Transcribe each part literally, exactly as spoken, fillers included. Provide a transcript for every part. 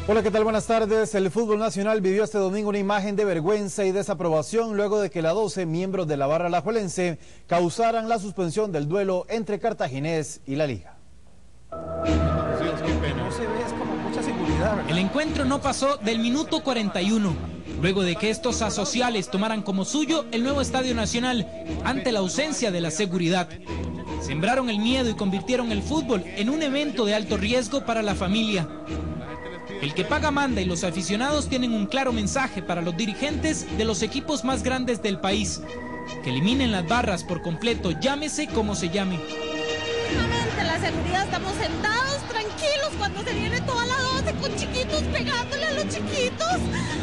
Hola, ¿qué tal? Buenas tardes. El fútbol nacional vivió este domingo una imagen de vergüenza y desaprobación luego de que la doce miembros de la barra alajuelense causaran la suspensión del duelo entre Cartaginés y la Liga. El encuentro no pasó del minuto cuarenta y uno, luego de que estos asociales tomaran como suyo el nuevo Estadio Nacional ante la ausencia de la seguridad. Sembraron el miedo y convirtieron el fútbol en un evento de alto riesgo para la familia. El que paga manda y los aficionados tienen un claro mensaje para los dirigentes de los equipos más grandes del país: que eliminen las barras por completo, llámese como se llame. La seguridad, estamos sentados tranquilos cuando se viene toda la doce con chiquitos pegándole a los chiquitos.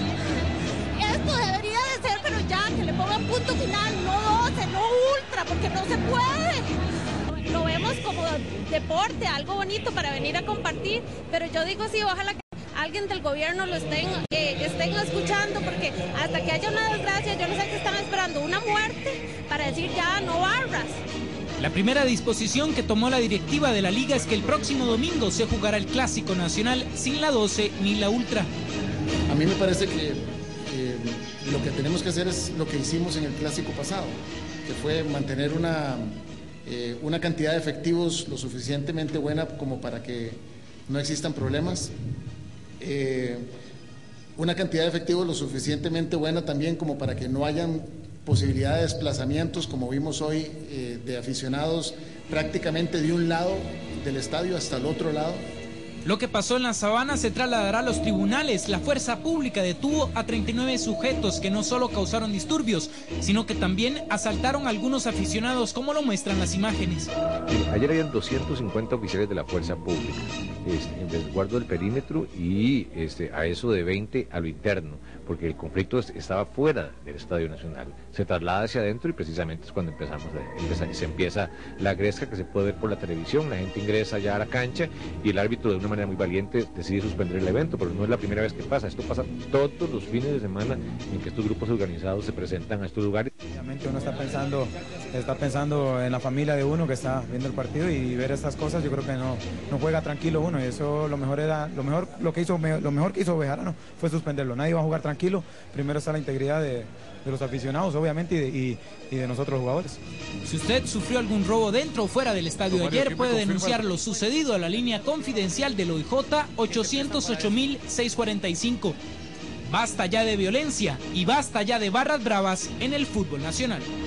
Esto debería de ser, pero ya, que le pongan punto final, no doce, no ultra, porque no se puede. Lo vemos como deporte, algo bonito para venir a compartir, pero yo digo sí, ojalá que alguien del gobierno lo estén, eh, estén escuchando, porque hasta que haya una desgracia, yo no sé qué están esperando, una muerte, para decir ya no barras. La primera disposición que tomó la directiva de la liga es que el próximo domingo se jugará el Clásico Nacional sin la doce ni la ultra. A mí me parece que eh, lo que tenemos que hacer es lo que hicimos en el Clásico pasado, que fue mantener una, eh, una cantidad de efectivos lo suficientemente buena como para que no existan problemas. Eh, una cantidad de efectivos lo suficientemente buena también como para que no hayan posibilidad de desplazamientos, como vimos hoy, eh, de aficionados prácticamente de un lado del estadio hasta el otro lado. Lo que pasó en la Sabana se trasladará a los tribunales. La fuerza pública detuvo a treinta y nueve sujetos que no solo causaron disturbios, sino que también asaltaron a algunos aficionados, como lo muestran las imágenes. Ayer habían doscientos cincuenta oficiales de la fuerza pública este, en resguardo del perímetro y este, a eso de veinte a lo interno, porque el conflicto estaba fuera del Estadio Nacional. Se traslada hacia adentro y precisamente es cuando empezamos a, empieza, se empieza la gresca que se puede ver por la televisión. La gente ingresa ya a la cancha y el árbitro de una manera muy valiente decide suspender el evento, pero no es la primera vez que pasa. Esto pasa todos los fines de semana en que estos grupos organizados se presentan a estos lugares. Obviamente uno está pensando, está pensando en la familia de uno que está viendo el partido, y ver estas cosas yo creo que no, no juega tranquilo uno, y eso lo mejor era, lo mejor lo que hizo lo mejor que hizo Bejarano fue suspenderlo. Nadie va a jugar tranquilo, primero está la integridad de, de los aficionados, obviamente, y de, y, y de nosotros los jugadores. Si usted sufrió algún robo dentro o fuera del estadio de ayer, puede denunciar lo sucedido a la línea confidencial del O I J ochocientos ocho mil seiscientos cuarenta y cinco. Basta ya de violencia y basta ya de barras bravas en el fútbol nacional.